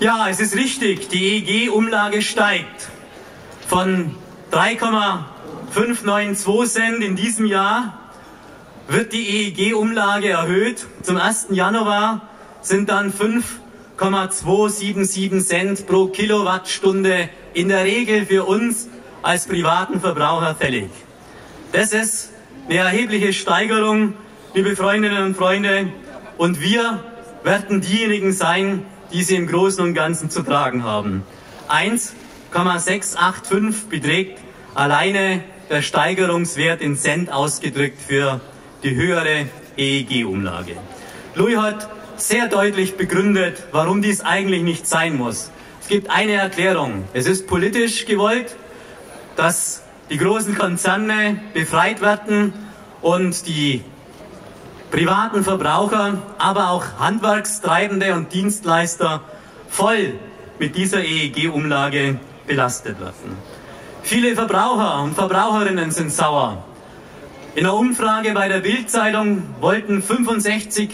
Ja, es ist richtig, die EEG-Umlage steigt. Von 3,592 Cent in diesem Jahr wird die EEG-Umlage erhöht. Zum 1. Januar sind dann 5,277 Cent pro Kilowattstunde in der Regel für uns als privaten Verbraucher fällig. Das ist eine erhebliche Steigerung, liebe Freundinnen und Freunde, und wir werden diejenigen sein, die sie im Großen und Ganzen zu tragen haben. 1,685 beträgt alleine der Steigerungswert in Cent ausgedrückt für die höhere EEG-Umlage. Louis hat sehr deutlich begründet, warum dies eigentlich nicht sein muss. Es gibt eine Erklärung. Es ist politisch gewollt, dass die großen Konzerne befreit werden und die privaten Verbraucher, aber auch Handwerkstreibende und Dienstleister voll mit dieser EEG-Umlage belastet werden. Viele Verbraucher und Verbraucherinnen sind sauer. In einer Umfrage bei der Bild-Zeitung wollten 65%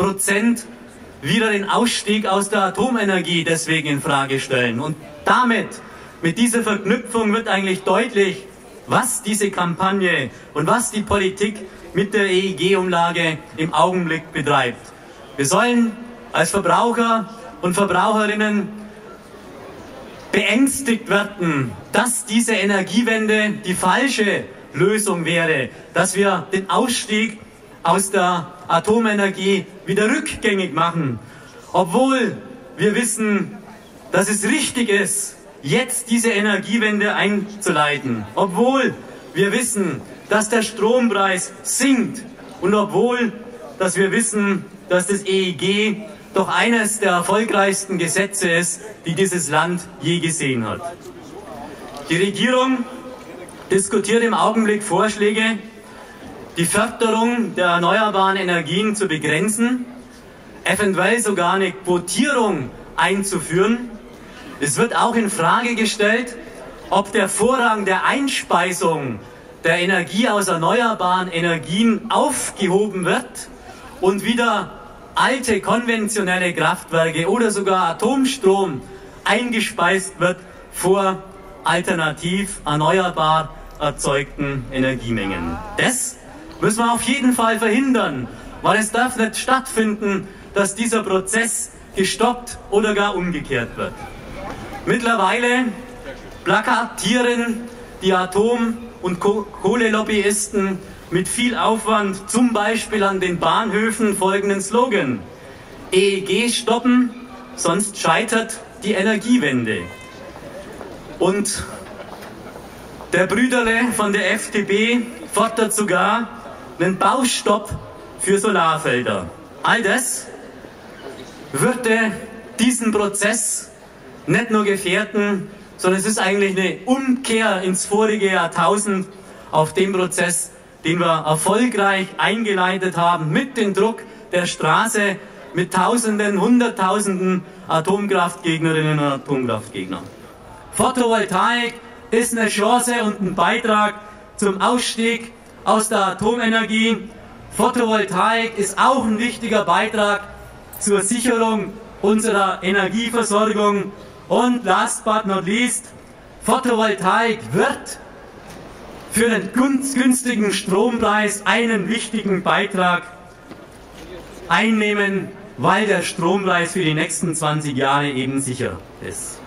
wieder den Ausstieg aus der Atomenergie deswegen in Frage stellen. Und damit, mit dieser Verknüpfung wird eigentlich deutlich, was diese Kampagne und was die Politik mit der EEG-Umlage im Augenblick betreibt. Wir sollen als Verbraucher und Verbraucherinnen beängstigt werden, dass diese Energiewende die falsche Lösung wäre, dass wir den Ausstieg aus der Atomenergie wieder rückgängig machen, obwohl wir wissen, dass es richtig ist, jetzt diese Energiewende einzuleiten, obwohl wir wissen, dass der Strompreis sinkt und obwohl dass wir wissen, dass das EEG doch eines der erfolgreichsten Gesetze ist, die dieses Land je gesehen hat. Die Regierung diskutiert im Augenblick Vorschläge, die Förderung der erneuerbaren Energien zu begrenzen, eventuell sogar eine Quotierung einzuführen. Es wird auch in Frage gestellt, ob der Vorrang der Einspeisung der Energie aus erneuerbaren Energien aufgehoben wird und wieder alte konventionelle Kraftwerke oder sogar Atomstrom eingespeist wird vor alternativ erneuerbar erzeugten Energiemengen. Das müssen wir auf jeden Fall verhindern, weil es darf nicht stattfinden, dass dieser Prozess gestoppt oder gar umgekehrt wird. Mittlerweile plakatieren die Atom- und Kohlelobbyisten mit viel Aufwand, zum Beispiel an den Bahnhöfen, folgenden Slogan: EEG stoppen, sonst scheitert die Energiewende. Und der Brüderle von der FDP fordert sogar einen Baustopp für Solarfelder. All das würde diesen Prozess nicht nur gefährden, sondern es ist eigentlich eine Umkehr ins vorige Jahrtausend auf den Prozess, den wir erfolgreich eingeleitet haben, mit dem Druck der Straße, mit Tausenden, Hunderttausenden Atomkraftgegnerinnen und Atomkraftgegnern. Photovoltaik ist eine Chance und ein Beitrag zum Ausstieg aus der Atomenergie. Photovoltaik ist auch ein wichtiger Beitrag zur Sicherung unserer Energieversorgung. Und last but not least, Photovoltaik wird für den günstigen Strompreis einen wichtigen Beitrag einnehmen, weil der Strompreis für die nächsten 20 Jahre eben sicher ist.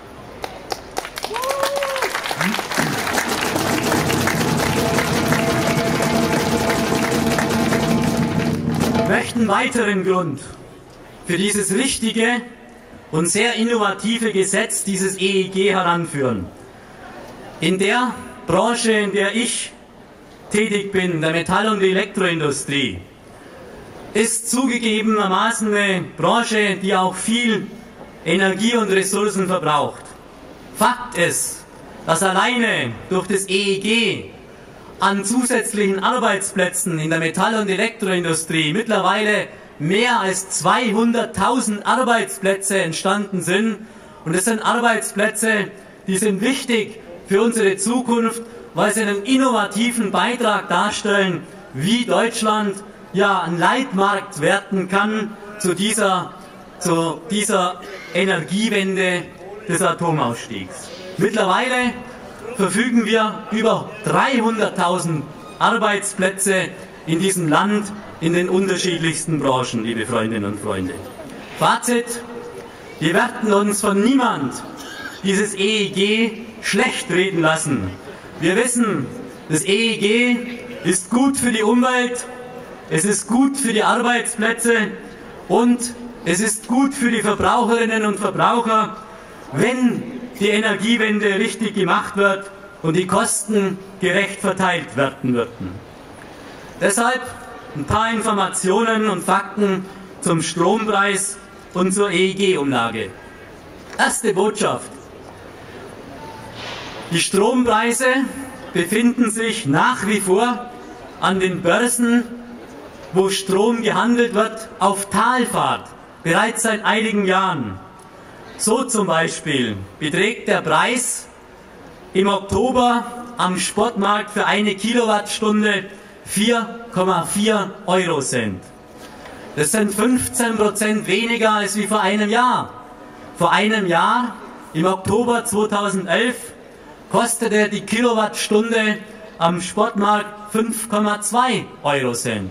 Ich möchte einen weiteren Grund für dieses richtige und sehr innovative Gesetz, dieses EEG, heranführen. In der Branche, in der ich tätig bin, der Metall- und Elektroindustrie, ist zugegebenermaßen eine Branche, die auch viel Energie und Ressourcen verbraucht. Fakt ist, dass alleine durch das EEG an zusätzlichen Arbeitsplätzen in der Metall- und Elektroindustrie mittlerweile mehr als 200.000 Arbeitsplätze entstanden sind. Und das sind Arbeitsplätze, die sind wichtig für unsere Zukunft, weil sie einen innovativen Beitrag darstellen, wie Deutschland ja ein Leitmarkt werden kann zu dieser zu dieser Energiewende des Atomausstiegs. Mittlerweile verfügen wir über 300.000 Arbeitsplätze in diesem Land in den unterschiedlichsten Branchen, liebe Freundinnen und Freunde. Fazit: Wir werden uns von niemand dieses EEG schlecht reden lassen. Wir wissen, das EEG ist gut für die Umwelt, es ist gut für die Arbeitsplätze und es ist gut für die Verbraucherinnen und Verbraucher, wenn die Energiewende richtig gemacht wird und die Kosten gerecht verteilt werden würden. Deshalb ein paar Informationen und Fakten zum Strompreis und zur EEG-Umlage. Erste Botschaft: Die Strompreise befinden sich nach wie vor an den Börsen, wo Strom gehandelt wird, auf Talfahrt, bereits seit einigen Jahren. So zum Beispiel beträgt der Preis im Oktober am Spotmarkt für eine Kilowattstunde 4,4 Eurocent. Das sind 15% weniger als wie vor einem Jahr. Vor einem Jahr, im Oktober 2011, kostete die Kilowattstunde am Spotmarkt 5,2 Eurocent.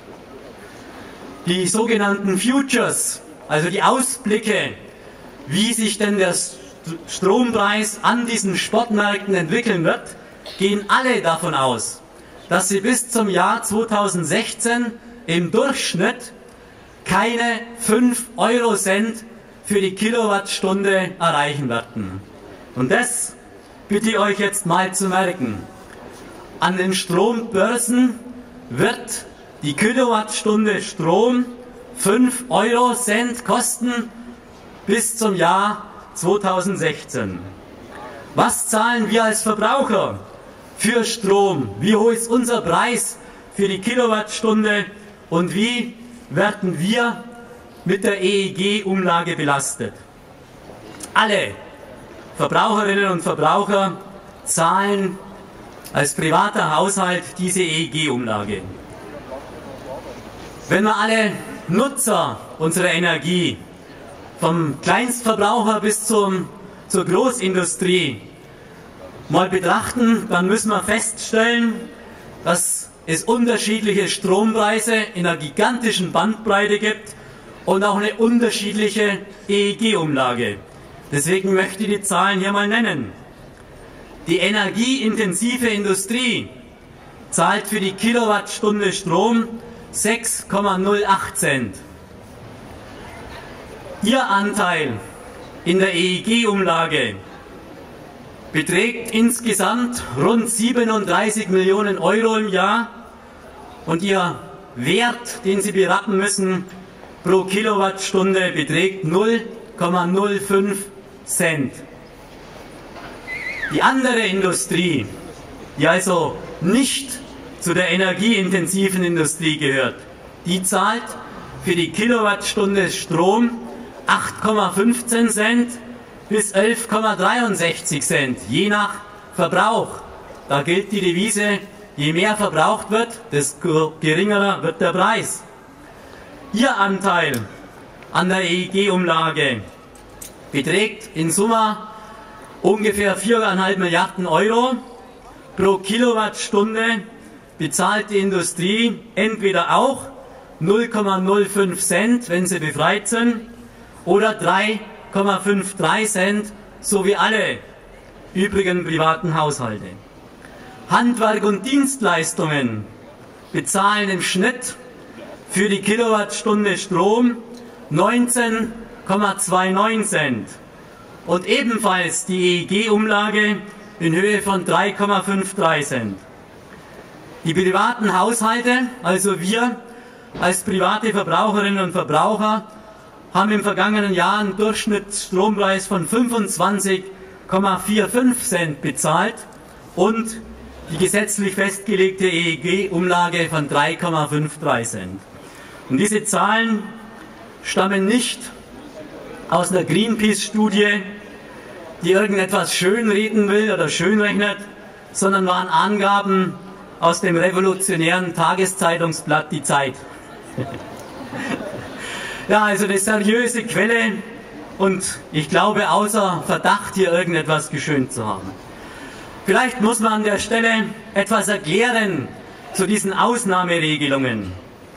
Die sogenannten Futures, also die Ausblicke, wie sich denn der Strompreis an diesen Spotmärkten entwickeln wird, gehen alle davon aus, dass sie bis zum Jahr 2016 im Durchschnitt keine 5 Eurocent für die Kilowattstunde erreichen werden. Und das bitte ich euch jetzt mal zu merken. An den Strombörsen wird die Kilowattstunde Strom 5 Eurocent kosten bis zum Jahr 2016. Was zahlen wir als Verbraucher für Strom? Wie hoch ist unser Preis für die Kilowattstunde und wie werden wir mit der EEG-Umlage belastet? Alle Verbraucherinnen und Verbraucher zahlen als privater Haushalt diese EEG-Umlage. Wenn wir alle Nutzer unserer Energie, vom Kleinstverbraucher bis zur Großindustrie, mal betrachten, dann müssen wir feststellen, dass es unterschiedliche Strompreise in einer gigantischen Bandbreite gibt und auch eine unterschiedliche EEG-Umlage. Deswegen möchte ich die Zahlen hier mal nennen. Die energieintensive Industrie zahlt für die Kilowattstunde Strom 6,08 Cent. Ihr Anteil in der EEG-Umlage beträgt insgesamt rund 37 Millionen Euro im Jahr und Ihr Wert, den Sie berappen müssen, pro Kilowattstunde beträgt 0,05 Cent. Die andere Industrie, die also nicht zu der energieintensiven Industrie gehört, die zahlt für die Kilowattstunde Strom 8,15 Cent bis 11,63 Cent, je nach Verbrauch. Da gilt die Devise, je mehr verbraucht wird, desto geringer wird der Preis. Ihr Anteil an der EEG-Umlage beträgt in Summe ungefähr 4,5 Milliarden Euro. Pro Kilowattstunde bezahlt die Industrie entweder auch 0,05 Cent, wenn sie befreit sind, oder 3,53 Cent, so wie alle übrigen privaten Haushalte. Handwerk und Dienstleistungen bezahlen im Schnitt für die Kilowattstunde Strom 19,29 Cent und ebenfalls die EEG-Umlage in Höhe von 3,53 Cent. Die privaten Haushalte, also wir als private Verbraucherinnen und Verbraucher, haben im vergangenen Jahr einen Durchschnittsstrompreis von 25,45 Cent bezahlt und die gesetzlich festgelegte EEG-Umlage von 3,53 Cent. Und diese Zahlen stammen nicht aus einer Greenpeace-Studie, die irgendetwas schönreden will oder schönrechnet, sondern waren Angaben aus dem revolutionären Tageszeitungsblatt Die Zeit. Ja, also eine seriöse Quelle und ich glaube außer Verdacht hier irgendetwas geschönt zu haben. Vielleicht muss man an der Stelle etwas erklären zu diesen Ausnahmeregelungen.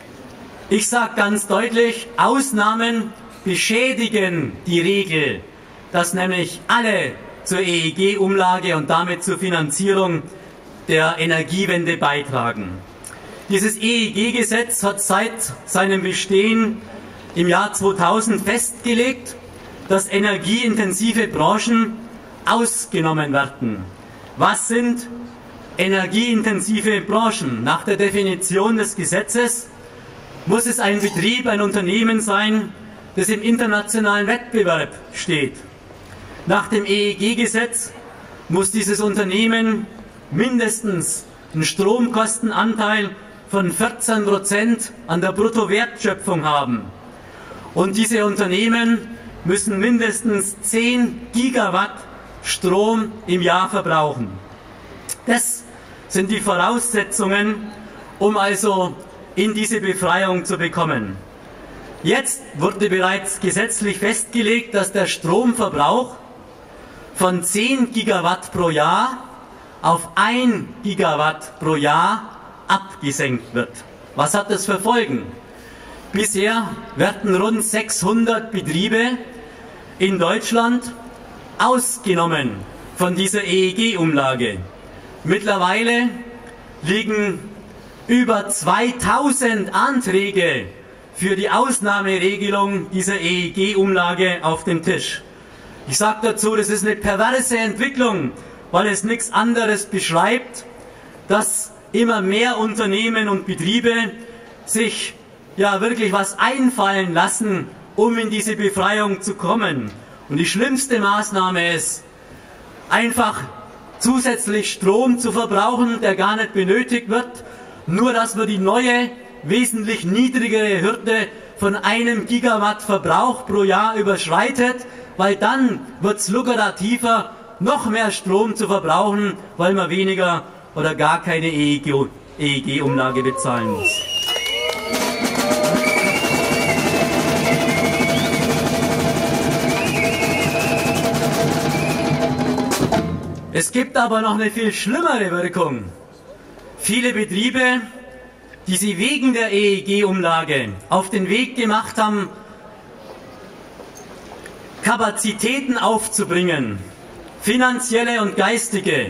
Ich sage ganz deutlich, Ausnahmen beschädigen die Regel, dass nämlich alle zur EEG-Umlage und damit zur Finanzierung der Energiewende beitragen. Dieses EEG-Gesetz hat seit seinem Bestehen im Jahr 2000 festgelegt, dass energieintensive Branchen ausgenommen werden. Was sind energieintensive Branchen? Nach der Definition des Gesetzes muss es ein Betrieb, ein Unternehmen sein, das im internationalen Wettbewerb steht. Nach dem EEG-Gesetz muss dieses Unternehmen mindestens einen Stromkostenanteil von 14% an der Bruttowertschöpfung haben. Und diese Unternehmen müssen mindestens 10 Gigawatt Strom im Jahr verbrauchen. Das sind die Voraussetzungen, um also in diese Befreiung zu bekommen. Jetzt wurde bereits gesetzlich festgelegt, dass der Stromverbrauch von 10 Gigawatt pro Jahr auf 1 Gigawatt pro Jahr abgesenkt wird. Was hat das für Folgen? Bisher werden rund 600 Betriebe in Deutschland ausgenommen von dieser EEG-Umlage. Mittlerweile liegen über 2000 Anträge für die Ausnahmeregelung dieser EEG-Umlage auf dem Tisch. Ich sage dazu, das ist eine perverse Entwicklung, weil es nichts anderes beschreibt, dass immer mehr Unternehmen und Betriebe sich ja wirklich was einfallen lassen, um in diese Befreiung zu kommen. Und die schlimmste Maßnahme ist, einfach zusätzlich Strom zu verbrauchen, der gar nicht benötigt wird, nur dass man die neue, wesentlich niedrigere Hürde von 1 Gigawatt Verbrauch pro Jahr überschreitet, weil dann wird es lukrativer, noch mehr Strom zu verbrauchen, weil man weniger oder gar keine EEG-Umlage bezahlen muss. Es gibt aber noch eine viel schlimmere Wirkung. Viele Betriebe, die sie wegen der EEG-Umlage auf den Weg gemacht haben, Kapazitäten aufzubringen, finanzielle und geistige,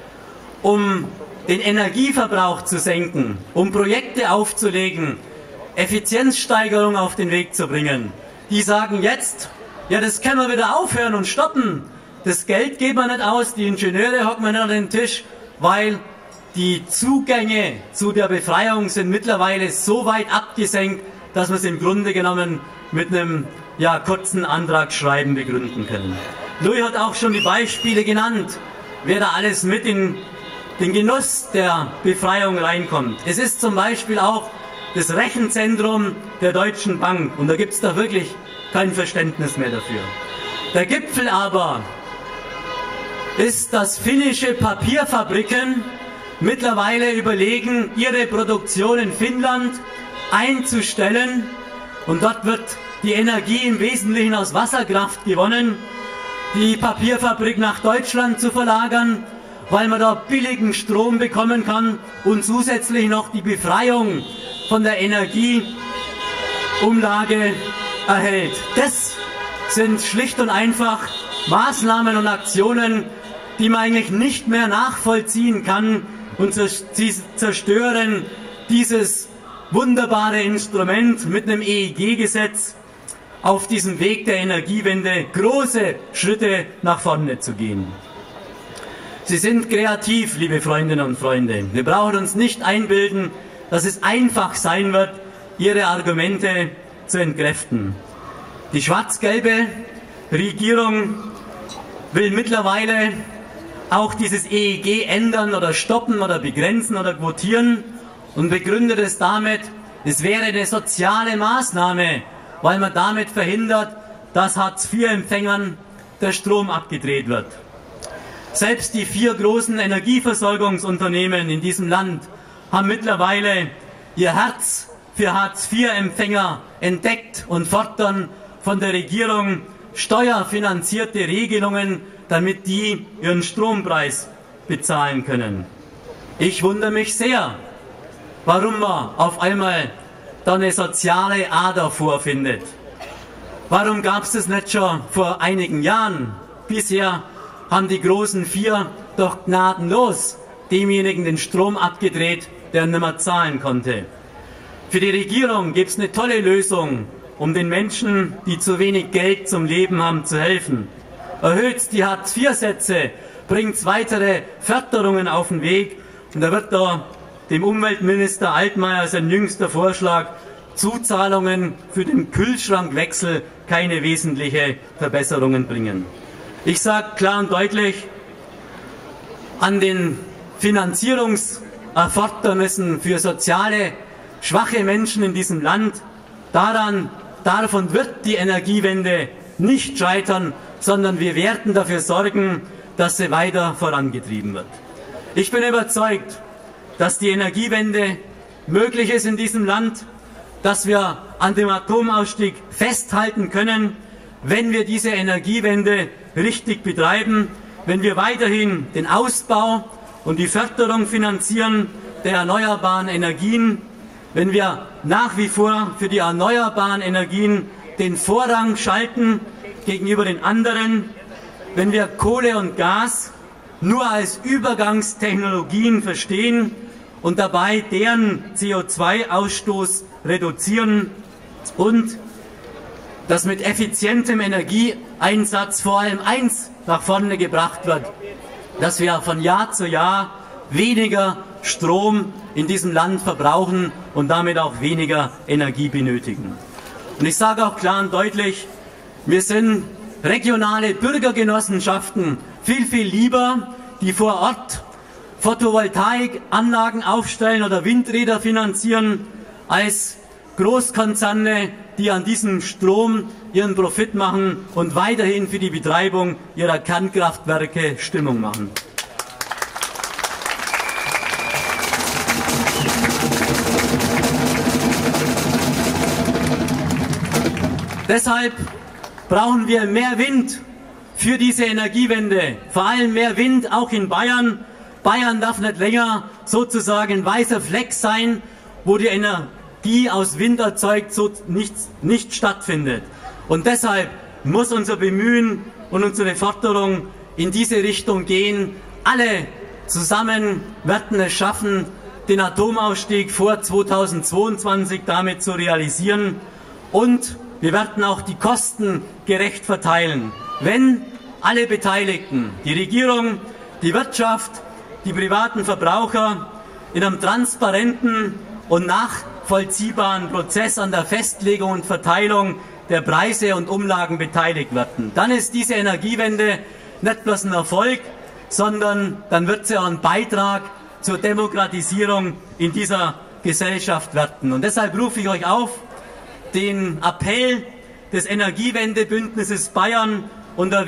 um den Energieverbrauch zu senken, um Projekte aufzulegen, Effizienzsteigerung auf den Weg zu bringen. Die sagen jetzt, ja, das können wir wieder aufhören und stoppen. Das Geld geben wir nicht aus, die Ingenieure hocken wir nicht an den Tisch, weil die Zugänge zu der Befreiung sind mittlerweile so weit abgesenkt, dass wir es im Grunde genommen mit einem kurzen Antragsschreiben begründen können. Louis hat auch schon die Beispiele genannt, wer da alles mit in den Genuss der Befreiung reinkommt. Es ist zum Beispiel auch das Rechenzentrum der Deutschen Bank und da gibt es da wirklich kein Verständnis mehr dafür. Der Gipfel aber ist, dass finnische Papierfabriken mittlerweile überlegen, ihre Produktion in Finnland einzustellen und dort wird die Energie im Wesentlichen aus Wasserkraft gewonnen, die Papierfabrik nach Deutschland zu verlagern, weil man da billigen Strom bekommen kann und zusätzlich noch die Befreiung von der Energieumlage erhält. Das sind schlicht und einfach Maßnahmen und Aktionen, die man eigentlich nicht mehr nachvollziehen kann und sie zerstören dieses wunderbare Instrument mit einem EEG-Gesetz auf diesem Weg der Energiewende große Schritte nach vorne zu gehen. Sie sind kreativ, liebe Freundinnen und Freunde. Wir brauchen uns nicht einbilden, dass es einfach sein wird, ihre Argumente zu entkräften. Die schwarz-gelbe Regierung will mittlerweile auch dieses EEG ändern oder stoppen oder begrenzen oder quotieren und begründet es damit, es wäre eine soziale Maßnahme, weil man damit verhindert, dass Hartz-IV-Empfängern der Strom abgedreht wird. Selbst die 4 großen Energieversorgungsunternehmen in diesem Land haben mittlerweile ihr Herz für Hartz-IV-Empfänger entdeckt und fordern von der Regierung steuerfinanzierte Regelungen, damit die ihren Strompreis bezahlen können. Ich wundere mich sehr, warum man auf einmal da eine soziale Ader vorfindet. Warum gab es das nicht schon vor einigen Jahren? Bisher haben die großen vier doch gnadenlos demjenigen den Strom abgedreht, der nicht mehr zahlen konnte. Für die Regierung gibt es eine tolle Lösung, um den Menschen, die zu wenig Geld zum Leben haben, zu helfen. Erhöht die Hartz-IV-Sätze, bringt weitere Förderungen auf den Weg und da wird da dem Umweltminister Altmaier sein jüngster Vorschlag Zuzahlungen für den Kühlschrankwechsel keine wesentliche Verbesserungen bringen. Ich sage klar und deutlich, an den Finanzierungserfordernissen für soziale, schwache Menschen in diesem Land, davon wird die Energiewende nicht scheitern, sondern wir werden dafür sorgen, dass sie weiter vorangetrieben wird. Ich bin überzeugt, dass die Energiewende möglich ist in diesem Land, dass wir an dem Atomausstieg festhalten können, wenn wir diese Energiewende richtig betreiben, wenn wir weiterhin den Ausbau und die Förderung finanzieren der erneuerbaren Energien, wenn wir nach wie vor für die erneuerbaren Energien den Vorrang schalten gegenüber den anderen, wenn wir Kohle und Gas nur als Übergangstechnologien verstehen und dabei deren CO2-Ausstoß reduzieren und dass mit effizientem Energieeinsatz vor allem eins nach vorne gebracht wird, dass wir von Jahr zu Jahr weniger Strom in diesem Land verbrauchen und damit auch weniger Energie benötigen. Und ich sage auch klar und deutlich, wir sind regionale Bürgergenossenschaften viel, viel lieber, die vor Ort Photovoltaikanlagen aufstellen oder Windräder finanzieren, als Großkonzerne, die an diesem Strom ihren Profit machen und weiterhin für die Betreibung ihrer Kernkraftwerke Stimmung machen. Deshalb brauchen wir mehr Wind für diese Energiewende, vor allem mehr Wind auch in Bayern. Bayern darf nicht länger sozusagen ein weißer Fleck sein, wo die Energie aus Wind erzeugt nicht stattfindet. Und deshalb muss unser Bemühen und unsere Forderung in diese Richtung gehen. Alle zusammen werden es schaffen, den Atomausstieg vor 2022 damit zu realisieren. Und wir werden auch die Kosten gerecht verteilen, wenn alle Beteiligten, die Regierung, die Wirtschaft, die privaten Verbraucher in einem transparenten und nachvollziehbaren Prozess an der Festlegung und Verteilung der Preise und Umlagen beteiligt werden. Dann ist diese Energiewende nicht bloß ein Erfolg, sondern dann wird sie auch ein Beitrag zur Demokratisierung in dieser Gesellschaft werden. Und deshalb rufe ich euch auf, den Appell des Energiewendebündnisses Bayern unter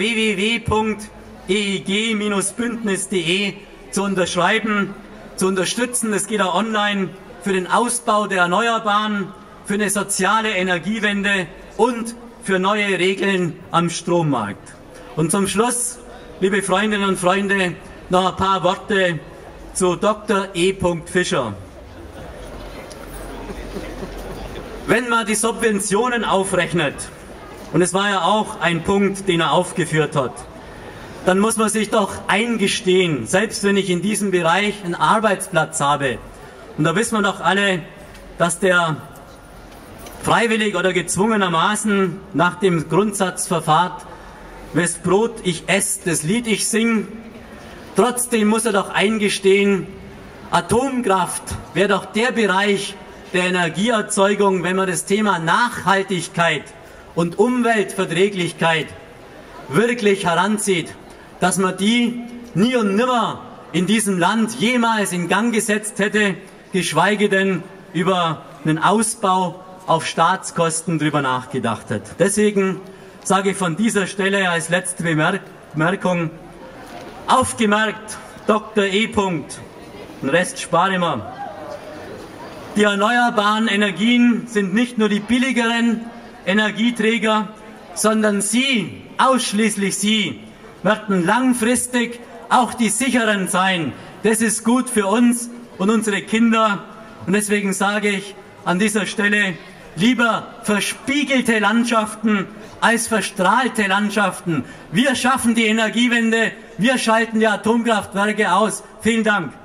www.eeg-bündnis.de zu unterschreiben, zu unterstützen. Das geht auch online für den Ausbau der Erneuerbaren, für eine soziale Energiewende und für neue Regeln am Strommarkt. Und zum Schluss, liebe Freundinnen und Freunde, noch ein paar Worte zu Dr. E. Fischer. Wenn man die Subventionen aufrechnet, und es war ja auch ein Punkt, den er aufgeführt hat, dann muss man sich doch eingestehen, selbst wenn ich in diesem Bereich einen Arbeitsplatz habe, und da wissen wir doch alle, dass der freiwillig oder gezwungenermaßen nach dem Grundsatz verfahrt, wes Brot ich esse, das Lied ich sing. Trotzdem muss er doch eingestehen, Atomkraft wäre doch der Bereich der Energieerzeugung, wenn man das Thema Nachhaltigkeit und Umweltverträglichkeit wirklich heranzieht, dass man die nie und nimmer in diesem Land jemals in Gang gesetzt hätte, geschweige denn über einen Ausbau auf Staatskosten drüber nachgedacht hat. Deswegen sage ich von dieser Stelle als letzte Bemerkung, aufgemerkt, Dr. E. Den Rest spare ich mir. Die erneuerbaren Energien sind nicht nur die billigeren Energieträger, sondern Sie, ausschließlich Sie, werden langfristig auch die sicheren sein. Das ist gut für uns und unsere Kinder. Und deswegen sage ich an dieser Stelle, lieber verspiegelte Landschaften als verstrahlte Landschaften. Wir schaffen die Energiewende, wir schalten die Atomkraftwerke aus. Vielen Dank.